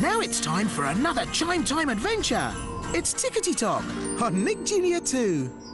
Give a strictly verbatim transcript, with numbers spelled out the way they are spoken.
Now it's time for another Chime Time adventure. It's Tickety Toc on Nick Junior two.